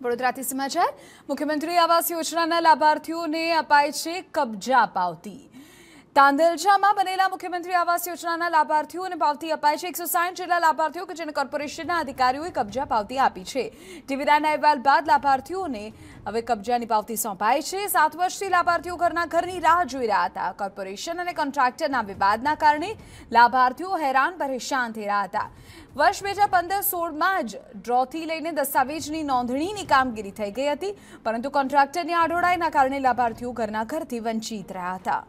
વડોદરાથી સમાચાર મુખ્યમંત્રી આવાસ યોજનાના લાભાર્થીઓને અપાય છે કબજા પાવતી। તાંદલજામાં બનેલા મુખ્યમંત્રી આવાસ યોજનાના લાભાર્થીઓને પાવતી અપાય છે। 160 જેટલા લાભાર્થીઓ કે જેને કોર્પોરેશનના અધિકારીઓએ કબજા પાવતી આપી છે। ટીવીના અહેવાલ બાદ લાભાર્થીઓને હવે કબજાની પાવતી સોંપાઈ છે। 7 વર્ષથી લાભાર્થીઓ ઘરની રાહ જોઈ રહ્યા હતા। કોર્પોરેશન અને કોન્ટ્રાક્ટરના વિવાદના કારણે લાભાર્થીઓ હેરાન પરેશાન થઈ રહ્યા હતા। વર્ષ 2015-16માં જ ડ્રોથી લઈને દસ્તાવેજની નોંધણીની કામગીરી થઈ ગઈ હતી, પરંતુ કોન્ટ્રાક્ટરની આડોડાઈના કારણે લાભાર્થીઓ ઘરથી વંચિત રહ્યા હતા।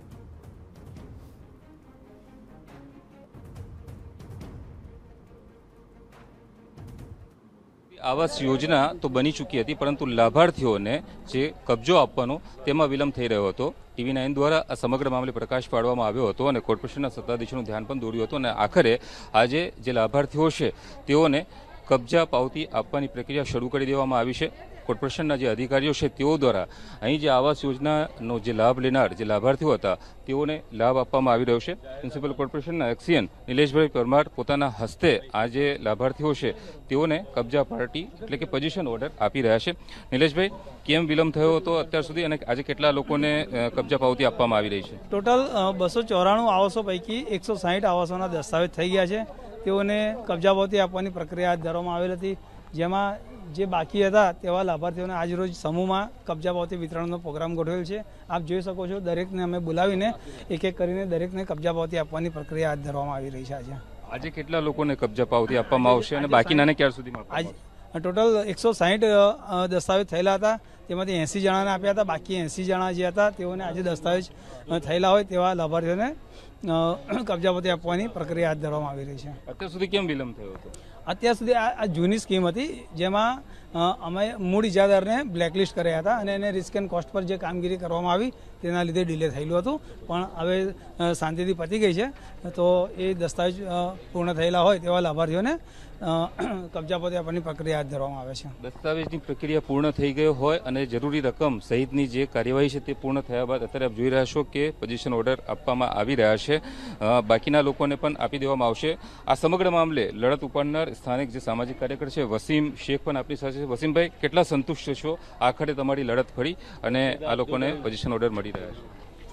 आवास योजना तो बनी चूकी थी, परंतु लाभार्थीओं ने जे कब्जो आपवानो तेमां विलंब थई रह्यो हतो। TV9 द्वारा आ समग्र मामले प्रकाश पाडवामां आव्यो हतो अने कोर्पोरेशनना सत्ताधीशोनुं ध्यान पण दोर्युं हतुं अने आखरे आजे जे लाभार्थीओ छे तेओने कब्जा पावती आपवानी प्रक्रिया शरू करी देवामां आवी छे। कोर्पोरेशनना जे अधिकारीओ छे तेओ द्वारा अहीं जे आवास योजनानो जे लाभ लेनार जे लाभार्थीओ हता तेओने लाभ आपवामां आवी रह्यो छे। म्युनिसिपल कोर्पोरेशनना एक्सियन निलेशभाई परमार पोताना हस्ते आ जे लाभार्थीओ छे तेओने कब्जा पार्टी एटले के पोजीशन ऑर्डर आपी रह्या छे। निलेशभाई, केम विलंब थयो हतो अत्यार सुधी अने आजे केटला लोकोने कब्जा पावती आपवामां आवी रही छे? टोटल 294 आवासों पैकी 160 आवासोना दस्तावेज थई गया छे। तेओने कब्जा पावती आपवानी प्रक्रिया हाथ धरवामां आवेल हती, जेमां जे बाकी था तेवा लाभार्थीओने आज रोज समूह में कब्जा पावती वितरणनो प्रोग्राम गोठवेल छे। आप जोई शको छो दरेकने अमे बोलावीने एक एक करीने दरेकने कब्जा पावती आपवानी प्रक्रिया हाथ धरवामां आवी रही छे। આજે કેટલા લોકોને કબ્જા પાવતી આપવામાં આવશે અને બાકીનાને ક્યાર સુધીમાં? आज टोटल 160 दस्तावेज थयेला हता, तेमांथी 80 जणाने आप्या हता। बाकी 80 जणा जे हता तेओने आज दस्तावेज थयेला होय तेवा लाभार्थीओने कब्जा पावती आपवानी प्रक्रिया हाथ धरवामां आवी रही छे। અત્યાર સુધી કેમ વિલંબ થયો હતો? અત્યાર સુધી આ જૂની સ્કીમ હતી, જેમાં અમે મૂળ ઇજાદારને બ્લેકલિસ્ટ કર્યા હતા અને એને રિસ્ક એન્ડ કોસ્ટ પર જે કામગીરી કરવામાં આવી તેના લીધે ડિલે થયેલું હતું, પણ હવે શાંતિથી પતી ગઈ છે। તો એ દસ્તાવેજ પૂર્ણ થયેલા હોય તેવા લાભાર્થીઓને કબજા પાવતી આપવાની પ્રક્રિયા હાથ ધરવામાં આવે છે। દસ્તાવેજની પ્રક્રિયા પૂર્ણ થઈ ગઈ હોય અને જરૂરી રકમ સહિતની જે કાર્યવાહી છે તે પૂર્ણ થયા બાદ અત્યારે આપ જોઈ રહ્યા છો કે પોઝિશન ઓર્ડર આપવામાં આવી રહ્યા છે। બાકીના લોકોને પણ આપી દેવામાં આવશે। આ સમગ્ર મામલે લડત ઉપાડનાર સ્થાનિક જે સામાજિક કાર્યકર છે વસીમ શેખ પણ આપણી સાથે છે। વસીમભાઈ, કેટલા સંતુષ્ટ છો આખરે તમારી લડત ફળી અને આ લોકોને પોઝિશન ઓર્ડર મળી રહ્યા છે?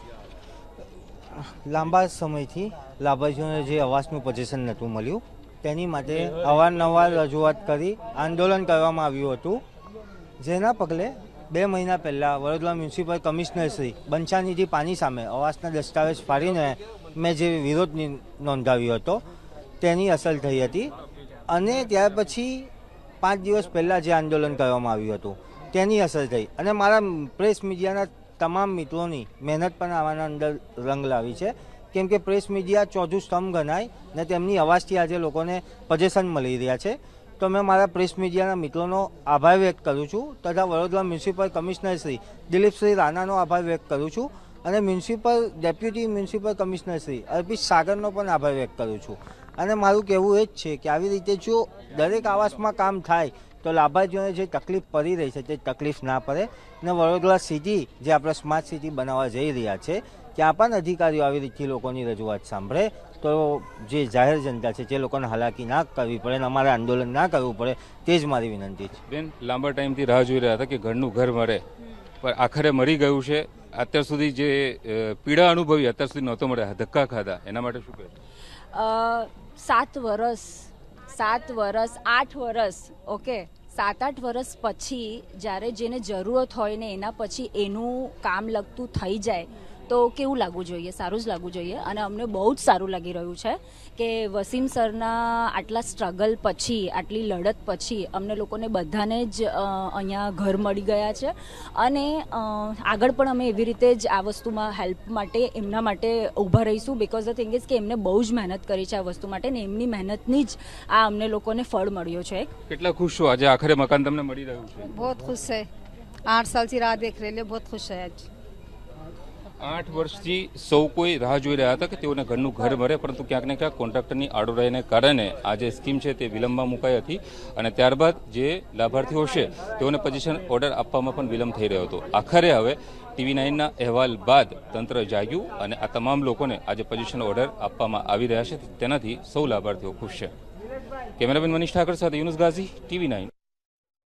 લાંબા સમયથી લાભાર્થીઓને જે આવાસનું પોઝિશન નહોતું મળ્યું તેની માટે અવારનવાર રજૂઆત કરી આંદોલન કરવામાં આવ્યું હતું, જેના પગલે 2 મહિના પહેલાં વડોદરા મ્યુનિસિપલ કમિશનર શ્રી બંછાનિધિ પાની સામે આવાસના દસ્તાવેજ ફાડીને મેં જે વિરોધ નોંધાવ્યો હતો તેની અસર થઈ હતી અને ત્યાર પછી 5 દિવસ પહેલાં જે આંદોલન કરવામાં આવ્યું હતું તેની અસર થઈ અને મારા પ્રેસ મીડિયાના તમામ મિત્રોની મહેનત પણ આવાના અંદર રંગ લાવી છે, કેમ કે પ્રેસ મીડિયા ચોથું સ્તંભ ગણાય ને તેમની અવાજથી આજે લોકોને પોઝિશન મળી રહ્યા છે। તો મેં મારા પ્રેસ મીડિયાના મિત્રોનો આભાર વ્યક્ત કરું છું તથા વડોદરા મ્યુનિસિપલ કમિશનર શ્રી દિલીપશ્રી રાણાનો આભાર વ્યક્ત કરું છું અને deputy municipal commissioner Shri Arpit સાગરનો પણ આભાર વ્યક્ત કરું છું। અને મારું કહેવું એ જ છે કે આવી રીતે જો દરેક આવાસમાં કામ થાય તો લાભાર્થીઓને જે તકલીફ પડી રહી છે તે તકલીફ ના પડે ને વડોદરા સિટી જે આપણે સ્માર્ટ સિટી બનાવવા જઈ રહ્યા છે ત્યાં પણ અધિકારીઓ આવી રીતે લોકોની રજૂઆત સાંભળે તો જે જાહેર જનતા છે જે લોકોને હાલાકી ના કરવી પડે અને અમારે આંદોલન ના કરવું પડે તે જ મારી વિનંતી છે। બેન, લાંબા ટાઈમથી રાહ જોઈ રહ્યા હતા કે ઘરનું ઘર મળે, પણ આખરે મળી ગયું છે। અત્યાર સુધી જે પીડા અનુભવી અત્યાર સુધી નહોતો મળ્યા, ધક્કા ખાધા, એના માટે શું કહે? 7 વર્ષ 8 વર્ષ ઓકે 7-8 વર્ષ પછી જ્યારે જેને જરૂરત હોય ને એના પછી એનું કામ લગતું થઈ જાય તો કેવું લાગવું જોઈએ? સારું જ લાગવું જોઈએ અને અમને બહુ જ સારું લાગી રહ્યું છે કે વસીમ સરના આટલા સ્ટ્રગલ પછી, આટલી લડત પછી અમને લોકોને બધાને જ અહીંયા ઘર મળી ગયા છે અને આગળ પણ અમે એવી રીતે જ આ વસ્તુમાં હેલ્પ માટે એમના માટે ઊભા રહીશું, બિકોઝ ધ થિંગ ઇઝ કે એમને બહુ જ મહેનત કરી છે આ વસ્તુ માટે ને એમની મહેનતની જ આ અમને લોકોને ફળ મળ્યો છે। કેટલા ખુશ છો આજે આખરે મકાન તમને મળી રહ્યું છે? बहुत खुश है, 8 साल से राह देख रहे, बहुत खुश है आज। 8 વર્ષથી સૌ કોઈ રાહ જોઈ રહ્યા હતા કે તેઓને ઘરનું ઘર મળે, પરંતુ ક્યાંક ને ક્યાંક કોન્ટ્રાક્ટરની આડોડાઈને કારણે આ જે સ્કીમ છે તે વિલંબમાં મુકાઈ હતી અને ત્યારબાદ જે લાભાર્થીઓ છે તેઓને પોઝિશન ઓર્ડર આપવામાં પણ વિલંબ થઈ રહ્યો હતો। આખરે હવે TV9ના અહેવાલ બાદ તંત્ર જાગ્યું અને આ તમામ લોકોને આજે પોઝિશન ઓર્ડર આપવામાં આવી રહ્યા છે, તેનાથી સૌ લાભાર્થીઓ ખુશ છે। કેમેરામેન મનીષ ઠાકર સાથે યુનુસ ગાઝી, TV9।